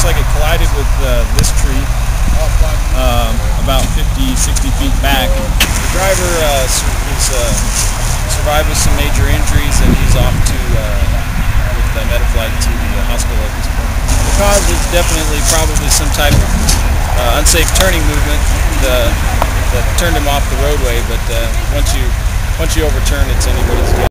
looks like it collided with this tree about 50, 60 feet back. The driver survived with some major injuries, and he's off to with the Metaflight to the hospital at this point. The cause was definitely probably some type of unsafe turning movement that turned him off the roadway, but once you overturn, it's anybody's guess.